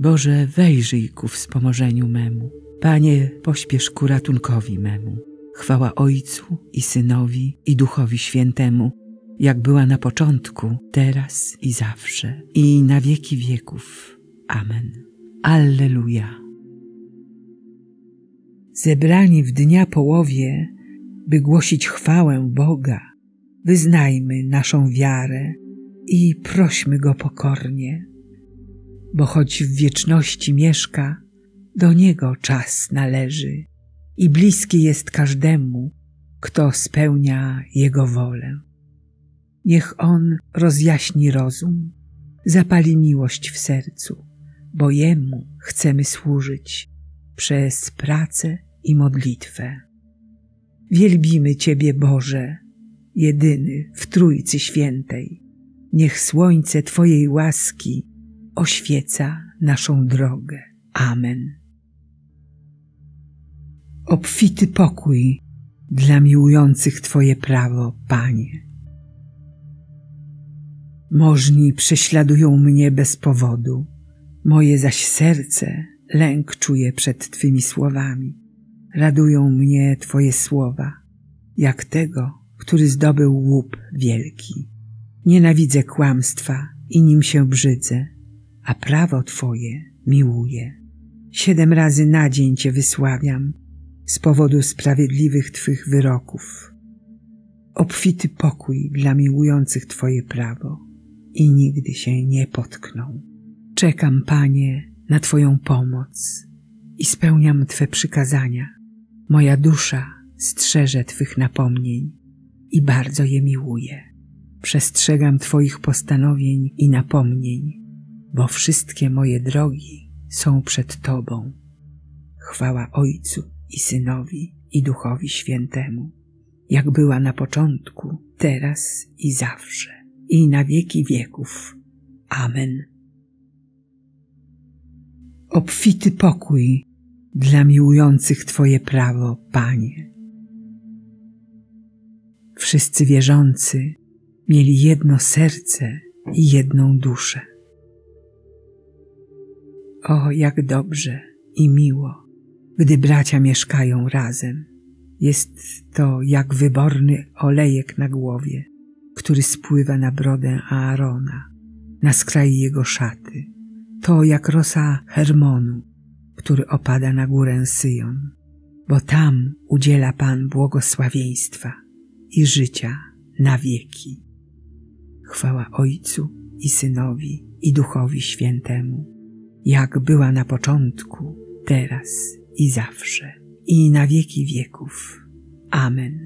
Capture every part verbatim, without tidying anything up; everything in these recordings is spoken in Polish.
Boże, wejrzyj ku wspomożeniu memu. Panie, pośpiesz ku ratunkowi memu. Chwała Ojcu i Synowi i Duchowi Świętemu, jak była na początku, teraz i zawsze, i na wieki wieków. Amen. Alleluja. Zebrani w dnia połowie, by głosić chwałę Boga, wyznajmy naszą wiarę i prośmy Go pokornie, bo choć w wieczności mieszka, do Niego czas należy i bliski jest każdemu, kto spełnia Jego wolę. Niech On rozjaśni rozum, zapali miłość w sercu, bo Jemu chcemy służyć przez pracę i modlitwę. Wielbimy Ciebie, Boże, jedyny w Trójcy Świętej. Niech słońce Twojej łaski oświeca naszą drogę. Amen. Obfity pokój dla miłujących Twoje prawo, Panie. Możni prześladują mnie bez powodu, moje zaś serce lęk czuje przed Twymi słowami. Radują mnie Twoje słowa, jak tego, który zdobył łup wielki. Nienawidzę kłamstwa i nim się brzydzę, a prawo Twoje miłuję. Siedem razy na dzień Cię wysławiam z powodu sprawiedliwych Twych wyroków. Obfity pokój dla miłujących Twoje prawo i nigdy się nie potkną. Czekam, Panie, na Twoją pomoc i spełniam Twe przykazania. Moja dusza strzeże Twych napomnień i bardzo je miłuję. Przestrzegam Twoich postanowień i napomnień, bo wszystkie moje drogi są przed Tobą. Chwała Ojcu i Synowi i Duchowi Świętemu, jak była na początku, teraz i zawsze, i na wieki wieków. Amen. Obfity pokój dla miłujących Twoje prawo, Panie. Wszyscy wierzący mieli jedno serce i jedną duszę. O, jak dobrze i miło, gdy bracia mieszkają razem. Jest to jak wyborny olejek na głowie, który spływa na brodę Aarona, na skraj jego szaty. To jak rosa Hermonu, który opada na górę Syjon, bo tam udziela Pan błogosławieństwa i życia na wieki. Chwała Ojcu i Synowi i Duchowi Świętemu, jak była na początku, teraz i zawsze, i na wieki wieków. Amen.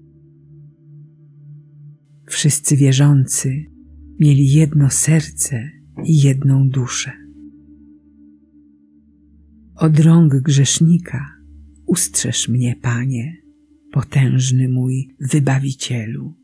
Wszyscy wierzący mieli jedno serce i jedną duszę. Od rąk grzesznika ustrzeż mnie, Panie, potężny mój Wybawicielu.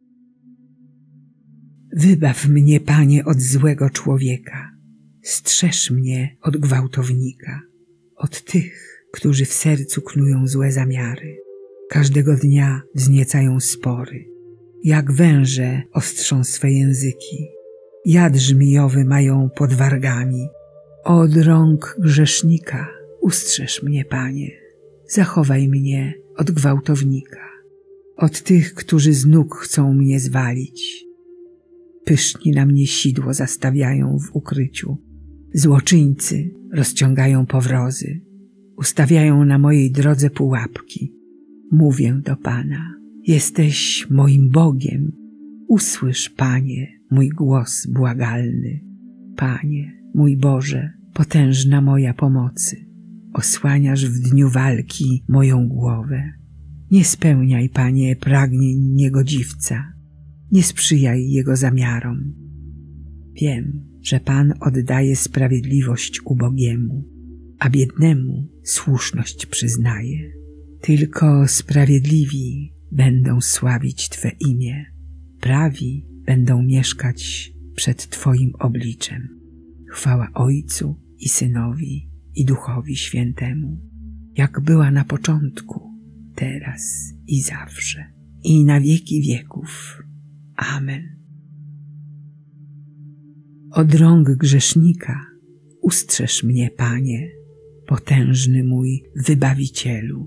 Wybaw mnie, Panie, od złego człowieka, strzeż mnie od gwałtownika, od tych, którzy w sercu knują złe zamiary. Każdego dnia wzniecają spory, jak węże ostrzą swe języki, jad żmijowy mają pod wargami. Od rąk grzesznika ustrzeż mnie, Panie, zachowaj mnie od gwałtownika, od tych, którzy z nóg chcą mnie zwalić. Pyszni na mnie sidło zastawiają w ukryciu, złoczyńcy rozciągają powrozy, ustawiają na mojej drodze pułapki. Mówię do Pana, jesteś moim Bogiem, usłysz, Panie, mój głos błagalny. Panie, mój Boże, potężna moja pomocy, osłaniasz w dniu walki moją głowę. Nie spełniaj, Panie, pragnień niegodziwca, nie sprzyjaj jego zamiarom. Wiem, że Pan oddaje sprawiedliwość ubogiemu, a biednemu słuszność przyznaje. Tylko sprawiedliwi będą sławić Twe imię, prawi będą mieszkać przed Twoim obliczem. Chwała Ojcu i Synowi i Duchowi Świętemu, jak była na początku, teraz i zawsze, i na wieki wieków. Amen. Od rąk grzesznika Ustrzeż mnie, Panie, potężny mój Wybawicielu.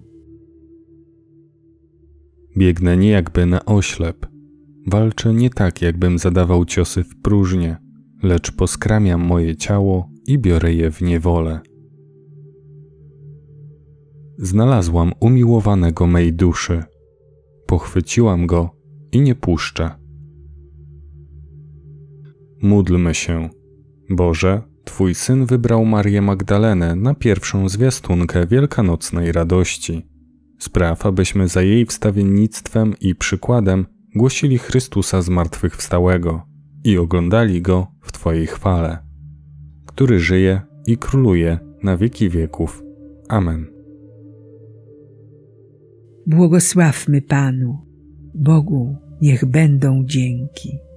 Biegnę nie jakby na oślep. Walczę nie tak, jakbym zadawał ciosy w próżnię, lecz poskramiam moje ciało i biorę je w niewolę. Znalazłam umiłowanego mej duszy. Pochwyciłam go i nie puszczę. Módlmy się. Boże, Twój Syn wybrał Marię Magdalenę na pierwszą zwiastunkę wielkanocnej radości. Spraw, abyśmy za jej wstawiennictwem i przykładem głosili Chrystusa zmartwychwstałego i oglądali Go w Twojej chwale, który żyje i króluje na wieki wieków. Amen. Błogosławmy Panu, Bogu niech będą dzięki.